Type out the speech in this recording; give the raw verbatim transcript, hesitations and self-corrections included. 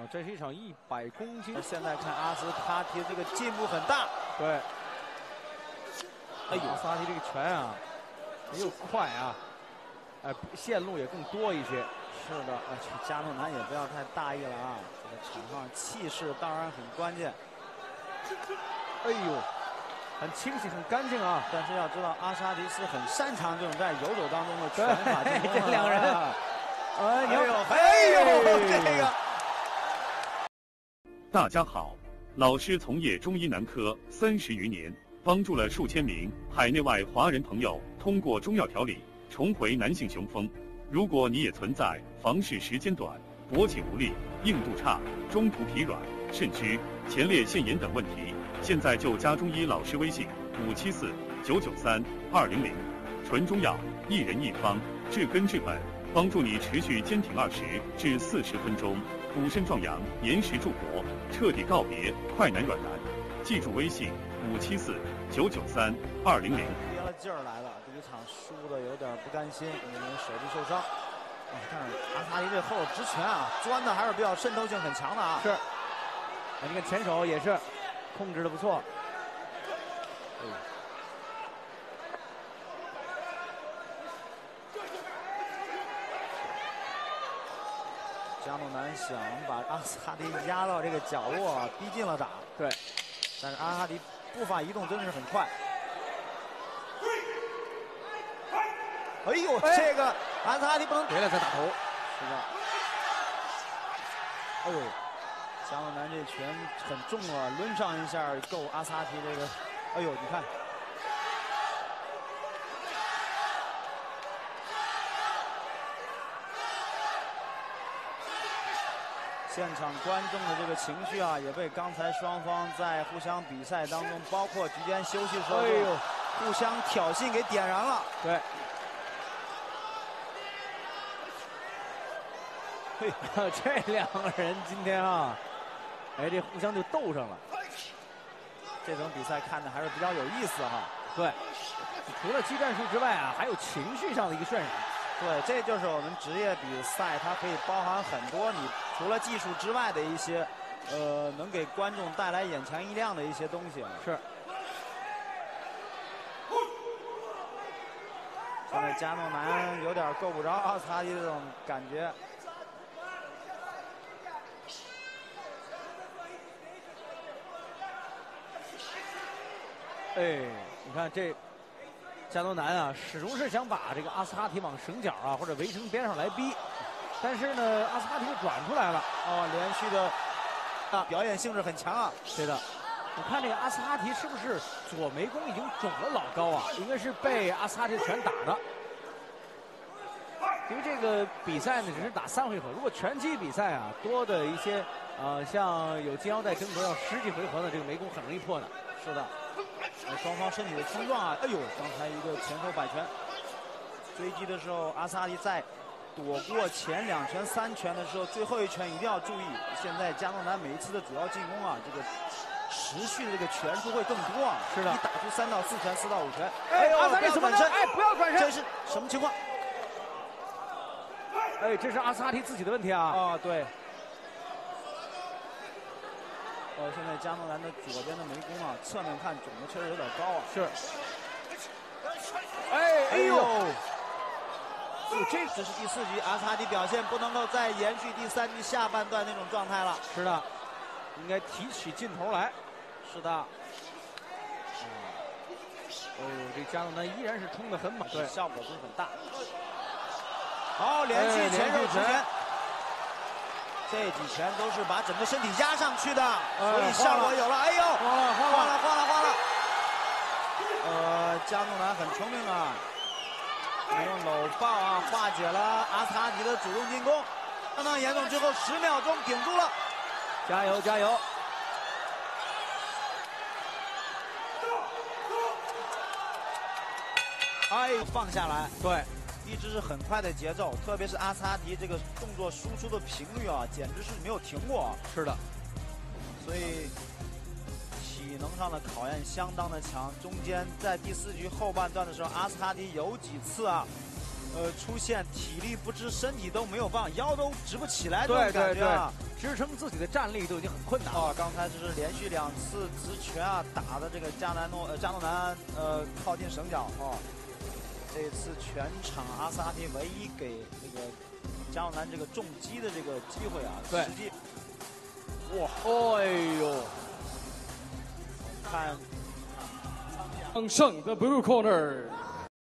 啊，这是一场一百公斤。 现在看阿斯卡提这个进步很大。 对。 哎呦， 阿斯卡提这个拳啊，又快啊，哎，线路也更多一些。 是的，而且加诺南也不要太大意了啊，这个场上气势当然很关键。 哎呦，很清晰，很干净啊！ 但是要知道，阿沙迪斯很擅长这种在游走当中的拳法进攻。 这两个人， 哎呦，哎呦，这个。 大家好，老师从业中医男科三十余年，帮助了数千名海内外华人朋友通过中药调理重回男性雄风。如果你也存在房事时间短、勃起无力、硬度差、中途疲软、肾虚、前列腺炎等问题，现在就加中医老师微信五七四九九三二零零，纯中药，一人一方，治根治本，帮助你持续坚挺二十至四十分钟，补肾壮阳，延时助勃，彻底告别快男软男。记住微信五七四九九三二零零。 憋了劲儿来了，第一场输的有点不甘心，因为手臂受伤。啊，但是阿萨迪这后直拳啊，钻的还是比较渗透性很强的啊。 是。哎，你看前手也是控制的不错。哎。 加诺南想把阿萨迪压到这个角落啊，逼近了打。 对。 但是阿萨迪步伐移动真的是很快。哎呦，哎、这个阿萨迪不能回来再打头。 是的。哎呦，加诺南这拳很重啊，抡上一下够阿萨迪这个。哎呦，你看。现场观众的这个情绪啊，也被刚才双方在互相比赛当中，包括局间休息时候，哎呦，互相挑衅给点燃了。 对。嘿，这两个人今天啊，哎，这互相就斗上了。 这种比赛看的还是比较有意思哈。 对，除了技战术之外啊，还有情绪上的一个渲染。 对，这就是我们职业比赛，它可以包含很多你除了技术之外的一些，呃，能给观众带来眼前一亮的一些东西。 是。 现在加诺南有点够不着阿斯卡迪这种感觉。 哎，你看这。加诺南啊，始终是想把这个阿斯卡提往绳角啊或者围城边上来逼，但是呢，阿斯卡提就转出来了。 哦，连续的啊，表演性质很强啊。 对的，我看这个阿斯卡提是不是左眉弓已经肿了老高啊？应该是被阿斯卡提拳打的。因为这个比赛呢只是打三回合，如果拳击比赛啊多的一些呃像有金腰带争夺要十几回合呢，这个眉弓很容易破的。 是的。双方身体的冲撞啊！哎呦，刚才一个前手摆拳，追击的时候，阿萨迪在躲过前两拳、三拳的时候，最后一拳一定要注意。现在加诺南每一次的主要进攻啊，这个持续的这个拳数会更多啊。 是的， 一打出三到四拳、四到五拳。 哎，阿萨迪怎么转身？哎，不要转身！ 这是什么情况？ 哎，这是阿萨迪自己的问题啊！ 啊，对。呃，现在加诺南的左边的眉弓啊，侧面看肿的确实有点高啊。 是。哎，哎呦！ 就这只是第四局，阿萨迪表现不能够再延续第三局下半段那种状态了。 是的，应该提起劲头来。 是的。 哦，这加诺南依然是冲得很猛，对， 效果不是很大。好，连续前手直拳。这几拳都是把整个身体压上去的，所以效果有了。哎呦， 晃了晃了晃了晃了！呃，加诺南很聪明啊，用搂抱啊化解了阿斯卡迪的主动进攻，相当严重之后十秒钟顶住了， 加油加油！ 哎，放下来， 对。 一直是很快的节奏，特别是阿萨迪这个动作输出的频率啊，简直是没有停过。 是的， 所以体能上的考验相当的强。中间在第四局后半段的时候，阿斯卡迪有几次啊， 呃，出现体力不支，身体都没有办法，腰都直不起来这对种感觉啊。 支撑自己的站立都已经很困难了。 哦，刚才就是连续两次直拳啊，打的这个加南诺呃加诺南呃靠近绳脚哦。这次全场阿萨提唯一给那个加诺南这个重击的这个机会啊， 对， 实际哇， 哎呦， 看胜 the blue corner。